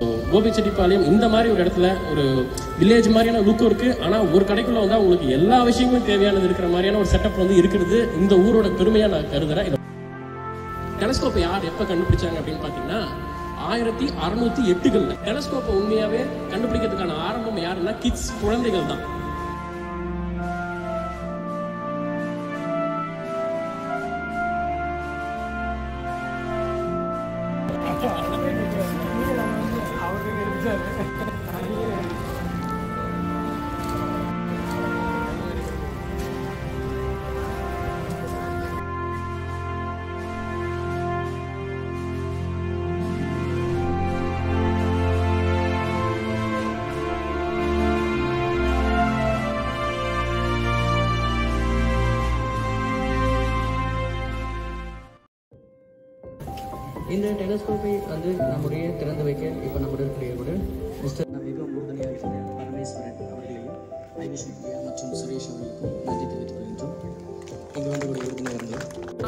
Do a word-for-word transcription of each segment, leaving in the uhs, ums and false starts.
Gobichettipalayam இந்த மாதிரி ஒரு இடத்துல ஒரு வில்லேஜ் மாதிரியான லுக் இருக்கு. ஆனா ஒரு கடைக்குள்ள வந்தா உங்களுக்கு எல்லா விஷயங்களும் தேவையானது இருக்கிற மாதிரியான ஒரு செட்டப் வந்து இருக்கிறது இந்த ஊரோட பெருமையா நான் கருதுறேன். டெலஸ்கோப்பை யார் எப்ப கண்டுபிடிச்சாங்க அப்படின்னு பாத்தீங்கன்னா ஆயிரத்தி அறுநூத்தி எட்டுகள்ல. டெலஸ்கோப்பை உண்மையாவே கண்டுபிடிக்கிறதுக்கான ஆரம்பம் யாருன்னா கிட்ஸ், குழந்தைகள் தான். இந்த டெலஸ்கோப்பை வந்து நம்முடைய திறந்து வைக்க இப்போ நம்முடைய இருக்கக்கூடிய மிஸ்டர் மிகவும் உறுதுணையாக இருக்கிற பரமேஸ்வரன் அவர்களையும் ஐவிஷ் வித்யா மற்றும் சுரேஷ் அவர்களுக்கும் நன்றி தெரிவித்துக் கொள்கின்றோம். இங்கே வந்து ஒரு உறுதுணையாளர்கள்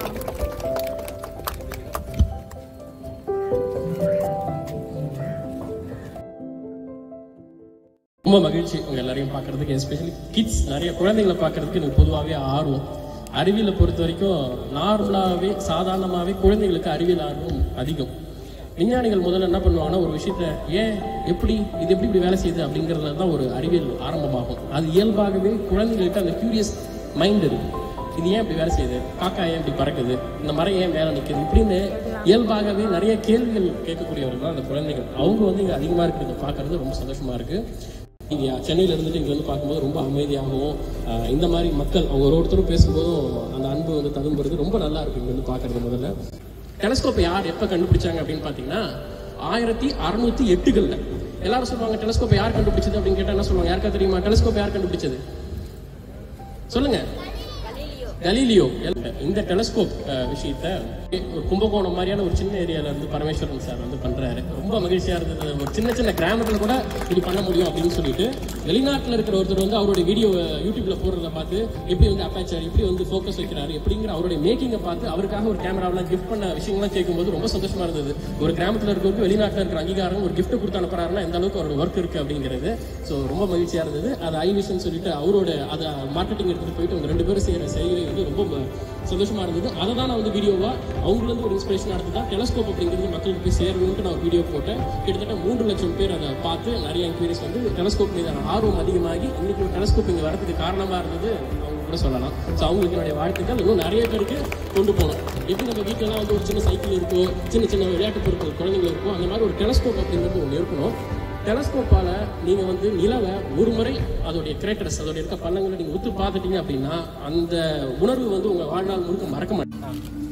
ரொம்ப மகிழ்ச்சி உங்க எல்லாரையும் பார்க்கறதுக்கு. எஸ்பெஷலி கிட்ஸ், நிறைய குழந்தைகளை பார்க்கறதுக்கு எனக்கு பொதுவாகவே ஆர்வம். அறிவியலை பொறுத்த வரைக்கும் நார்மலாகவே சாதாரணமாகவே குழந்தைகளுக்கு அறிவியல் ஆர்வம் அதிகம். விஞ்ஞானிகள் முதல்ல என்ன பண்ணுவாங்கன்னா ஒரு விஷயத்த ஏன் எப்படி இது எப்படி இப்படி வேலை செய்யுது அப்படிங்கிறதுல தான் ஒரு அறிவியல் ஆரம்பமாகும். அது இயல்பாகவே குழந்தைகளுக்கு அந்த கியூரியஸ் மைண்ட் இருக்கு. இது ஏன் இப்படி வேலை செய்யுது, காக்கா ஏன் இப்படி பறக்குது, இந்த மரம் ஏன் மேலே நிற்குது, இப்படின்னு இயல்பாகவே நிறைய கேள்விகள் கேட்கக்கூடியவர்கள் தான் அந்த குழந்தைகள். அவங்க வந்து இங்கே அதிகமாக இருக்கிறத பார்க்கறது ரொம்ப சந்தோஷமா இருக்கு. இங்கே சென்னையில் இருந்துட்டு இங்கே வந்து பார்க்கும்போது ரொம்ப அமைதியாகவும் இந்த மாதிரி மக்கள் அவங்க ஒரு ஒருத்தரும் பேசும்போதும் அந்த அன்பு வந்து தகும்புறது ரொம்ப நல்லா இருக்கு இங்கே வந்து பார்க்கறது. முதல்ல டெலஸ்கோப்பை யார் எப்போ கண்டுபிடிச்சாங்க அப்படின்னு பார்த்தீங்கன்னா ஆயிரத்தி அறுநூத்தி எட்டுகள்ல. எல்லாரும் சொல்லுவாங்க டெலஸ்கோப்பை யார் கண்டுபிடிச்சது அப்படின்னு கேட்டால் என்ன சொல்லுவாங்க, யாருக்கா தெரியுமா டெலஸ்கோப்பை யார் கண்டுபிடிச்சது சொல்லுங்க? கலீலியோ. இந்த டெலஸ்கோப் விஷயத்த ஒரு கும்பகோணம் மாதிரியான ஒரு சின்ன ஏரியால இருந்து பரமேஸ்வரன் சார் வந்து பண்றாரு. ரொம்ப மகிழ்ச்சியா இருந்தது. ஒரு சின்ன சின்ன கிராமத்துல கூட இது பண்ண முடியும் அப்படின்னு சொல்லிட்டு வெளிநாட்டுல இருக்கிற ஒருத்தர் வந்து அவருடைய வீடியோ யூடியூப்ல போடுறத பார்த்து எப்படி வந்து அப்பாச்சர் எப்படி வந்து ஃபோக்கஸ் வைக்கிறாரு எப்படிங்கிற அவருடைய மேக்கிங்கை பார்த்து அவருக்காக ஒரு கேமராவெல்லாம் கிஃப்ட் பண்ண விஷயங்கள்லாம் கேட்கும்போது ரொம்ப சந்தோஷமா இருந்தது. ஒரு கிராமத்துல இருக்கிறவருக்கு வெளிநாட்டுல இருக்கிற அங்கீகாரம் ஒரு கிஃப்ட் கொடுத்து அனுப்புறாருன்னா எந்த அளவுக்கு அவரோட ஒர்க் இருக்கு அப்படிங்கிறது. ஸோ ரொம்ப மகிழ்ச்சியா இருந்தது. அது ஐவிஷன் சொல்லிட்டு அவரோட அதை மார்க்கெட்டிங் எடுத்துட்டு போயிட்டு அவங்க ரெண்டு பேரும் செய்யற செய்கை வந்து ரொம்ப சந்தோஷமா இருந்தது. அதை தான் நான் வந்து வீடியோவா அவங்களுக்கு ஒரு இன்ஸ்பிரேஷன் எடுத்து தான் டெலஸ்கோப் அப்படிங்கிறது மக்களுக்கு போய் சேரணும்னு நான் வீடியோ போட்டேன். கிட்டத்தட்ட மூன்று லட்சம் பேர் அதை பார்த்து நிறைய என்கொயரிஸ் வந்து டெலஸ்கோப் மீதான ஆர்வம் அதிகமாகி இன்னைக்கு ஒரு டெலஸ்கோப் இங்கே வரதுக்கு காரணமா இருந்தது அவங்க கூட சொல்லலாம். ஸோ அவங்களுக்கு என்னுடைய வாழ்த்துக்கள் இன்னும் நிறைய பேருக்கு கொண்டு போகணும். எப்படி நம்ம வீட்டிலலாம் வந்து ஒரு சின்ன சைக்கிள் இருக்கோ, சின்ன சின்ன விளையாட்டு பொருட்கள் குழந்தைங்க இருக்கும், அந்த மாதிரி ஒரு டெலஸ்கோப் அப்படிங்கிறது ஒன்று இருக்கணும். டெலஸ்கோப்பால நீங்க வந்து நிலவை ஒரு முறை அதோடைய கிரேட்டர்ஸ் அதோடைய இருக்க பள்ளங்களை நீங்க உத்து பார்த்துட்டீங்க அப்படின்னா அந்த உணர்வு வந்து உங்க வாழ்நாள் முழுக்க மறக்க மாட்டாங்க.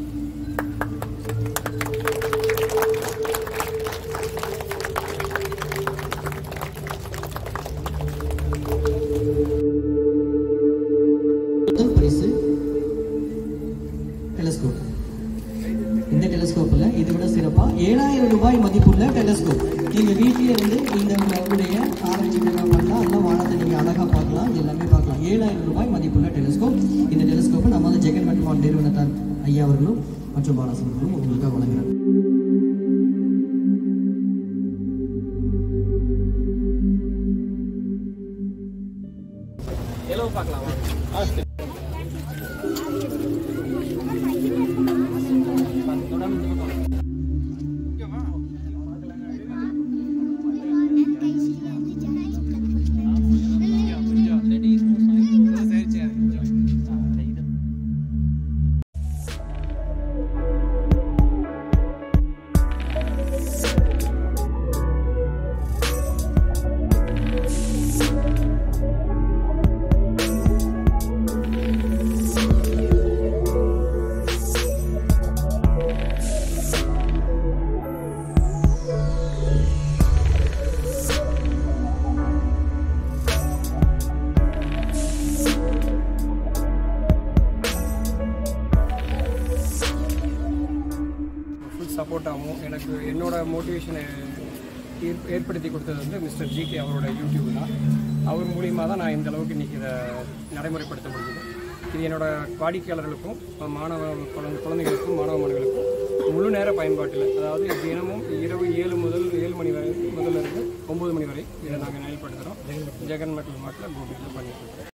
பரிசு டெலஸ்கோப். இந்த டெலஸ்கோப்ல இதை விட சிறப்பா ஏழாயிரம் ரூபாய் மதிப்புள்ள டெலஸ்கோப். நீங்க வீட்டிலே வந்து இந்த உங்களுடைய ஆராய்ச்சி பண்ணலாம், அந்த வானத்தை நீங்க அழகா பார்க்கலாம், எல்லாமே பார்க்கலாம். ஏழாயிரம் ரூபாய் மதிப்புள்ள டெலஸ்கோப். இந்த டெலஸ்கோப்பை நம்ம வந்து ஜெகன் மற்றும் நிறுவனத்தார் ஐயா அவர்களும் மற்றும் பாலாசன் அவர்களும் உங்களுக்காக வழங்குறாங்க. பார்க்கலாமா? சப்போர்ட்டாகவும் எனக்கு என்னோட மோட்டிவேஷனை ஏற்படுத்தி கொடுத்தது வந்து மிஸ்டர் ஜிகே அவரோட யூடியூப் தான். அவர் மூலியமாக தான் நான் இந்த அளவுக்கு இன்றைக்கி இதை நடைமுறைப்படுத்த முடியுது. இது என்னோட வாடிக்கையாளர்களுக்கும் மாணவ குழந்தை குழந்தைகளுக்கும் மாணவ மாணவர்களுக்கும் முழு நேர பயன்பாட்டில், அதாவது தினமும் இரவு ஏழு முதல் ஏழு மணி வரை முதல்ல இருந்து ஒம்பது மணி வரை இதை நாங்கள் செயல்படுத்துகிறோம். ஜெகன் மெட்டல் மார்ட்டில் கோபியில் பண்ணிட்டு இருக்கோம்.